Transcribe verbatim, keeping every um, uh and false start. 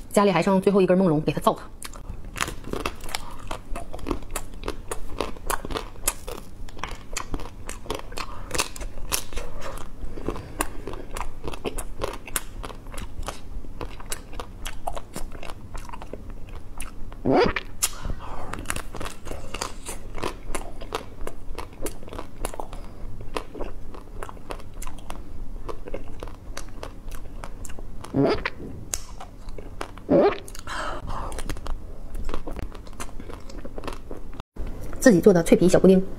家里还剩最后一根梦龙，给它造它。自己做的脆皮小布丁。